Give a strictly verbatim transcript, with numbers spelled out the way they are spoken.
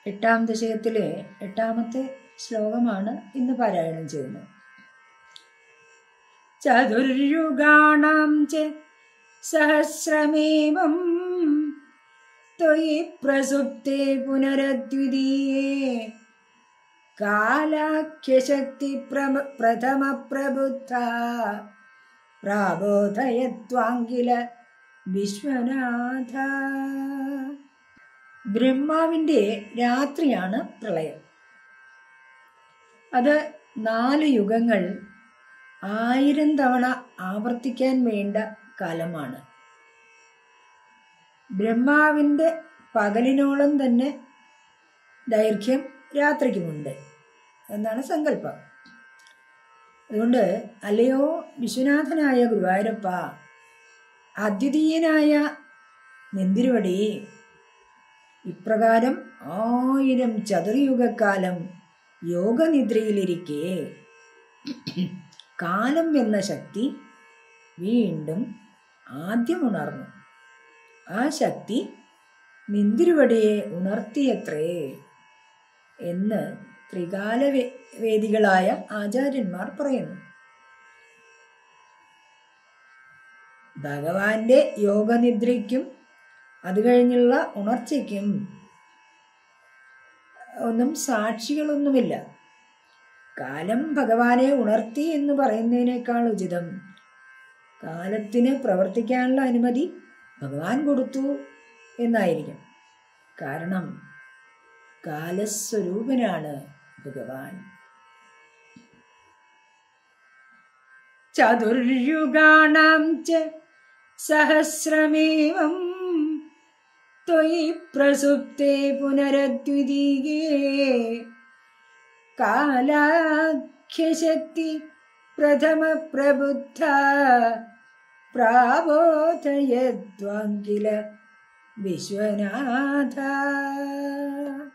എട്ടാം ദശകത്തിലെ എട്ടാമത്തെ ശ്ലോകമാണ് ഇന്ന് പാരായണം ചെയ്യുന്നത്. ചതുര്യുഗാണാം ച സഹസ്രമേവം ത്വയി പ്രസുപ്തേ പുനരദ്വിതീയേ കാലാഖ്യശക്തി പ്രഥമ പ്രബുദ്ധ പ്രാബോധയത്വാങ്കില വിശ്വനാഥ. ബ്രഹ്മാവിൻ്റെ രാത്രിയാണ് പ്രളയം. അത് നാല് യുഗങ്ങൾ ആയിരം തവണ ആവർത്തിക്കാൻ വേണ്ട കാലമാണ്. ബ്രഹ്മാവിൻ്റെ പകലിനോളം തന്നെ ദൈർഘ്യം രാത്രിക്കുമുണ്ട് എന്നാണ് സങ്കല്പം. അതുകൊണ്ട് അല്ലയോ വിശ്വനാഥനായ ഗുരുവായൂരപ്പ, അദ്വിതീയനായ നെന്തിരുവടി, ഇപ്രകാരം ആയിരം ചതുർയുഗക്കാലം യോഗനിദ്രയിലിരിക്കെ കാലം എന്ന ശക്തി വീണ്ടും ആദ്യം ഉണർന്നു. ആ ശക്തി നെന്തിരുവടിയെ ഉണർത്തിയത്രേ എന്ന് ത്രികാല വേദികളായ ആചാര്യന്മാർ പറയുന്നു. ഭഗവാന്റെ യോഗനിദ്രയ്ക്കും അത് കഴിഞ്ഞുള്ള ഉണർച്ചയ്ക്കും ഒന്നും സാക്ഷികളൊന്നുമില്ല. കാലം ഭഗവാനെ ഉണർത്തി എന്ന് പറയുന്നതിനേക്കാൾ ഉചിതം കാലത്തിന് പ്രവർത്തിക്കാനുള്ള അനുമതി ഭഗവാൻ കൊടുത്തു എന്നായിരിക്കും. കാരണം കാലസ്വരൂപനാണ് ഭഗവാൻ. ചതുര്യുഗാണാം ച സഹസ്രമേവം ത്വയി പ്രസുപ്തേ പുനരദ്വിതീയേ കാലാഖ്യശക്തി പ്രഥമ പ്രബുദ്ധ പ്രാബോധയത്വാങ്കില വിശ്വനാഥ.